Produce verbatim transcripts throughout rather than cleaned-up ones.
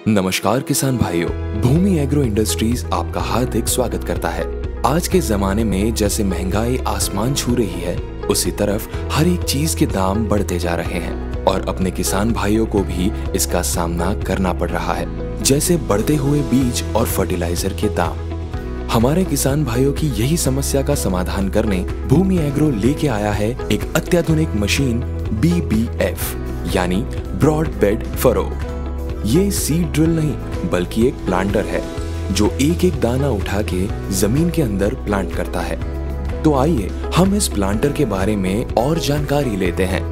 नमस्कार किसान भाइयों, भूमि एग्रो इंडस्ट्रीज आपका हार्दिक स्वागत करता है। आज के जमाने में जैसे महंगाई आसमान छू रही है, उसी तरफ हर एक चीज के दाम बढ़ते जा रहे हैं और अपने किसान भाइयों को भी इसका सामना करना पड़ रहा है, जैसे बढ़ते हुए बीज और फर्टिलाइजर के दाम। हमारे किसान भाइयों की यही समस्या का समाधान करने भूमि एग्रो लेके आया है एक अत्याधुनिक मशीन बी बी एफ यानी ब्रॉड बेड फरो। ये सीड ड्रिल नहीं बल्कि एक प्लांटर है जो एक एक दाना उठा के जमीन के अंदर प्लांट करता है। तो आइए हम इस प्लांटर के बारे में और जानकारी लेते हैं।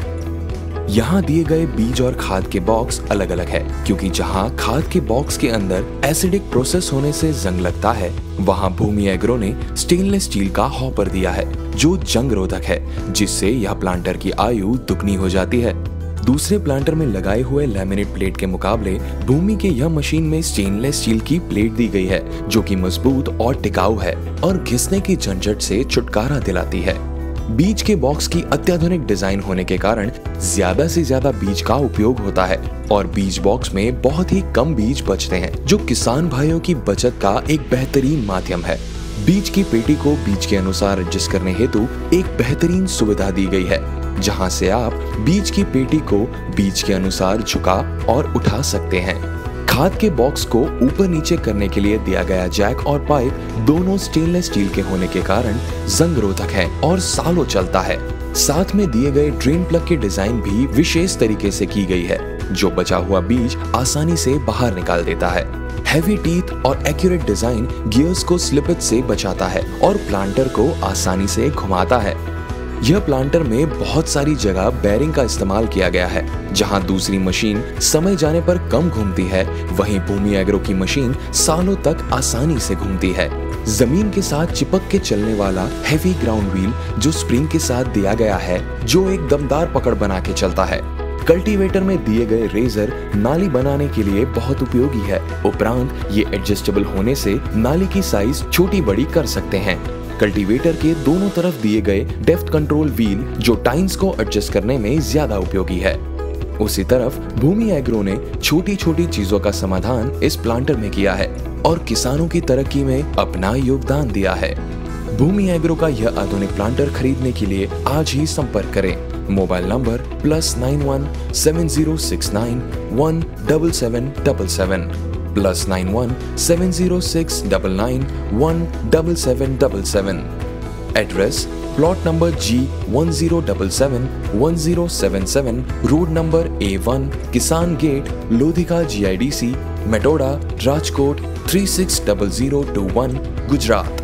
यहाँ दिए गए बीज और खाद के बॉक्स अलग अलग है, क्योंकि जहाँ खाद के बॉक्स के अंदर एसिडिक प्रोसेस होने से जंग लगता है, वहाँ भूमि एग्रो ने स्टेनलेस स्टील का हॉपर दिया है जो जंग रोधक है, जिससे यह प्लांटर की आयु दुगनी हो जाती है। दूसरे प्लांटर में लगाए हुए लैमिनेट प्लेट के मुकाबले भूमि के यह मशीन में स्टेनलेस स्टील की प्लेट दी गई है, जो कि मजबूत और टिकाऊ है और घिसने की झंझट से छुटकारा दिलाती है। बीज के बॉक्स की अत्याधुनिक डिजाइन होने के कारण ज्यादा से ज्यादा बीज का उपयोग होता है और बीज बॉक्स में बहुत ही कम बीज बचते हैं, जो किसान भाइयों की बचत का एक बेहतरीन माध्यम है। बीज की पेटी को बीज के अनुसार एडजस्ट करने हेतु एक बेहतरीन सुविधा दी गई है, जहां से आप बीज की पेटी को बीज के अनुसार झुका और उठा सकते हैं। खाद के बॉक्स को ऊपर नीचे करने के लिए दिया गया जैक और पाइप दोनों स्टेनलेस स्टील के होने के कारण जंग रोधक है और सालों चलता है। साथ में दिए गए ड्रेन प्लग की डिजाइन भी विशेष तरीके से की गई है, जो बचा हुआ बीज आसानी से बाहर निकाल देता है। हैवी टीथ और एक्यूरेट डिजाइन गियर्स को स्लिपेज से बचाता है और प्लांटर को आसानी से घुमाता है। यह प्लांटर में बहुत सारी जगह बेरिंग का इस्तेमाल किया गया है। जहां दूसरी मशीन समय जाने पर कम घूमती है, वहीं भूमि एग्रो की मशीन सालों तक आसानी से घूमती है। जमीन के साथ चिपक के चलने वाला हैवी ग्राउंड व्हील जो स्प्रिंग के साथ दिया गया है, जो एक दमदार पकड़ बना के चलता है। कल्टीवेटर में दिए गए रेजर नाली बनाने के लिए बहुत उपयोगी है। उपरांत ये एडजस्टेबल होने से नाली की साइज छोटी बड़ी कर सकते हैं। कल्टीवेटर के दोनों तरफ दिए गए डेप्थ कंट्रोल व्हील जो टाइम्स को एडजस्ट करने में ज्यादा उपयोगी है। उसी तरफ भूमि एग्रो ने छोटी छोटी चीजों का समाधान इस प्लांटर में किया है और किसानों की तरक्की में अपना योगदान दिया है। भूमि एग्रो का यह आधुनिक प्लांटर खरीदने के लिए आज ही संपर्क करें। Mobile number plus nine one seven zero six nine one double seven double seven plus nine one seven zero six double nine one double seven double seven. Address plot number G one zero double seven one zero seven seven, road number A one, Kisan gate, Lodhika G I D C, Metoda, Rajkot three six double zero two one, Gujarat.